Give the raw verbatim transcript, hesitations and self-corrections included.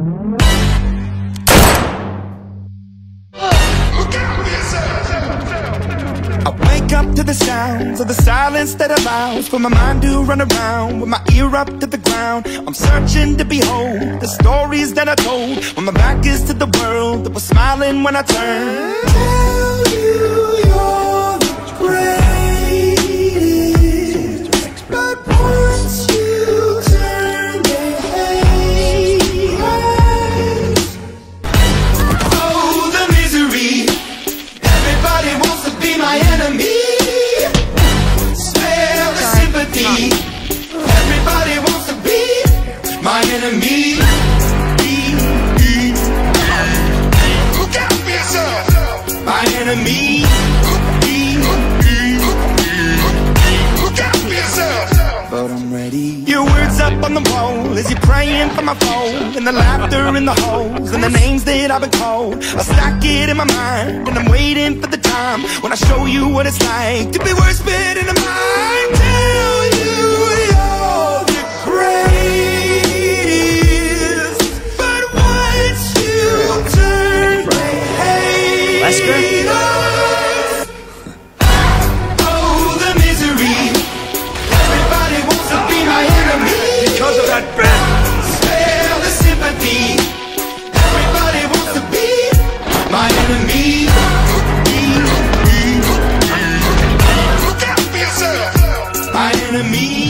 I wake up to the sounds of the silence that allows for my mind to run around with my ear up to the ground. I'm searching to behold the stories that I told when my back is to the world that was smiling when I turned. Tell you you're the greatest, but once you turn they hate us. Oh, the misery. Everybody wants to be my enemy. Spare the sympathy. Everybody wants to be my enemy. Look out for yourself. My enemy. Look out for yourself. But I'm ready. Your words up on the wall as you're praying for my phone, and the laughter in the holes and the names that I've been called. I stack it in my mind and I'm waiting for the time when I show you what it's like to be worse fit in the mind. Tell you you're the greatest, but once you turn they hate us. Oh, the misery. Everybody wants to be my enemy because of that breath. Spare the sympathy. Everybody wants to be my enemy. Look out for yourself. My enemy.